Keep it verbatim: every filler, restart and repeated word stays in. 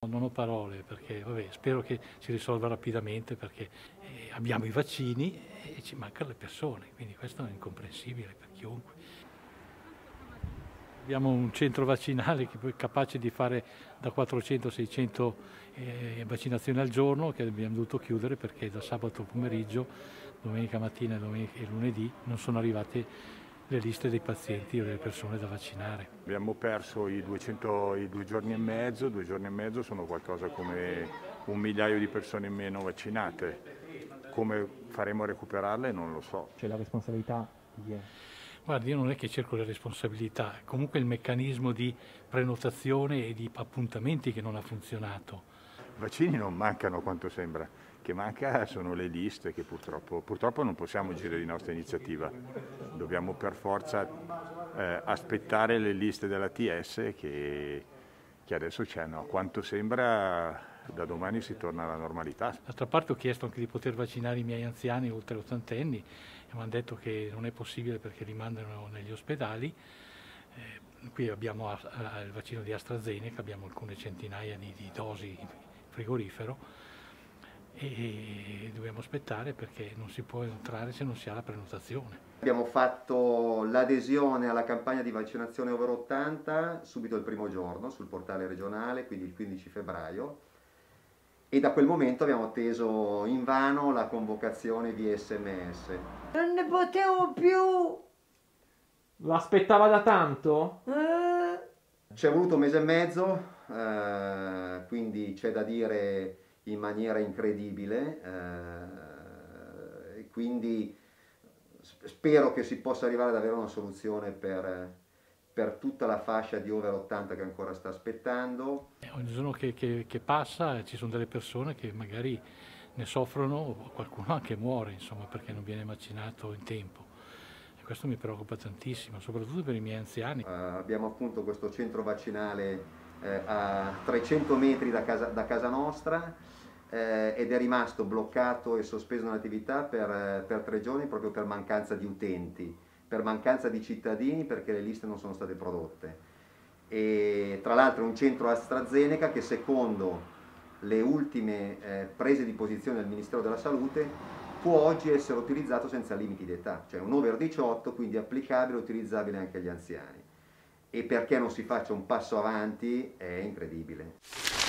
Non ho parole perché vabbè, spero che si risolva rapidamente perché eh, abbiamo i vaccini e ci mancano le persone, quindi questo è incomprensibile per chiunque. Abbiamo un centro vaccinale che è capace di fare da quattrocento a seicento eh, vaccinazioni al giorno che abbiamo dovuto chiudere perché da sabato pomeriggio, domenica mattina e, domenica e lunedì non sono arrivate le liste dei pazienti o delle persone da vaccinare. Abbiamo perso i, duecento, i due giorni e mezzo, due giorni e mezzo sono qualcosa come un migliaio di persone in meno vaccinate. Come faremo a recuperarle non lo so. C'è la responsabilità di... Guardi, io non è che cerco le responsabilità, comunque il meccanismo di prenotazione e di appuntamenti che non ha funzionato. I vaccini non mancano quanto sembra, che manca sono le liste che purtroppo, purtroppo non possiamo agire di nostra iniziativa, dobbiamo per forza eh, aspettare le liste della T S che, che adesso c'hanno, a quanto sembra da domani si torna alla normalità. D'altra parte ho chiesto anche di poter vaccinare i miei anziani oltre ottantenni e mi hanno detto che non è possibile perché li mandano negli ospedali. Eh, qui abbiamo a, a, il vaccino di AstraZeneca, abbiamo alcune centinaia di, di dosi in frigorifero e dobbiamo aspettare perché non si può entrare se non si ha la prenotazione. Abbiamo fatto l'adesione alla campagna di vaccinazione over ottanta subito il primo giorno sul portale regionale, quindi il quindici febbraio. E da quel momento abbiamo atteso invano la convocazione via sms. Non ne potevo più! L'aspettava da tanto? Eh. Ci è voluto un mese e mezzo, eh, quindi c'è da dire in maniera incredibile, eh, quindi spero che si possa arrivare ad avere una soluzione per... per tutta la fascia di over ottanta che ancora sta aspettando. Ogni giorno che, che, che passa ci sono delle persone che magari ne soffrono o qualcuno anche muore, insomma, perché non viene vaccinato in tempo. E questo mi preoccupa tantissimo, soprattutto per i miei anziani. Uh, abbiamo appunto questo centro vaccinale eh, a trecento metri da casa, da casa nostra eh, ed è rimasto bloccato e sospeso nell'attività per, per tre giorni proprio per mancanza di utenti, per mancanza di cittadini perché le liste non sono state prodotte. E tra l'altro è un centro AstraZeneca che secondo le ultime eh, prese di posizione del Ministero della Salute può oggi essere utilizzato senza limiti d'età, cioè un over diciotto, quindi applicabile e utilizzabile anche agli anziani. E perché non si faccia un passo avanti è incredibile.